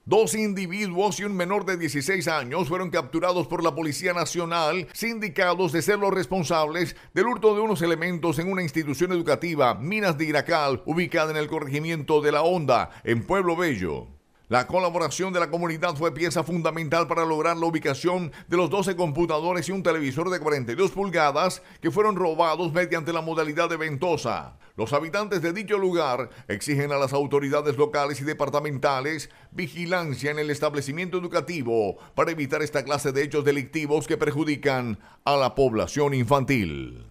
Dos individuos y un menor de 16 años fueron capturados por la Policía Nacional, sindicados de ser los responsables del hurto de unos elementos en una institución educativa, Minas de Iracal, ubicada en el corregimiento de La Honda, en Pueblo Bello. La colaboración de la comunidad fue pieza fundamental para lograr la ubicación de los 12 computadores y un televisor de 42 pulgadas que fueron robados mediante la modalidad de ventosa. Los habitantes de dicho lugar exigen a las autoridades locales y departamentales vigilancia en el establecimiento educativo para evitar esta clase de hechos delictivos que perjudican a la población infantil.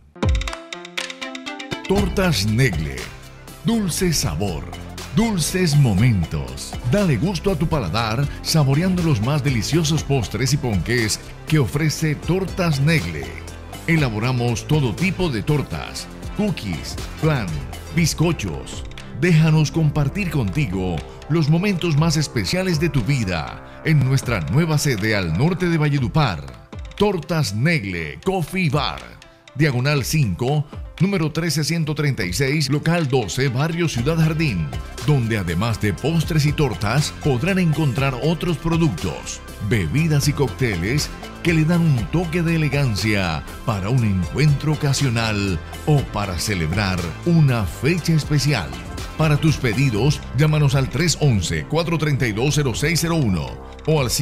Tortas Negle. Dulce sabor. Dulces momentos. Dale gusto a tu paladar saboreando los más deliciosos postres y ponqués que ofrece Tortas Negle. Elaboramos todo tipo de tortas, cookies, flan, bizcochos. Déjanos compartir contigo los momentos más especiales de tu vida en nuestra nueva sede al norte de Valledupar. Tortas Negle Coffee Bar, Diagonal 5, número 13136, local 12, barrio Ciudad Jardín, donde además de postres y tortas podrán encontrar otros productos, bebidas y cócteles que le dan un toque de elegancia para un encuentro ocasional o para celebrar una fecha especial. Para tus pedidos, llámanos al 311-432-0601 o al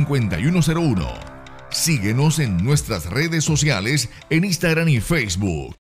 588-5101. Síguenos en nuestras redes sociales en Instagram y Facebook.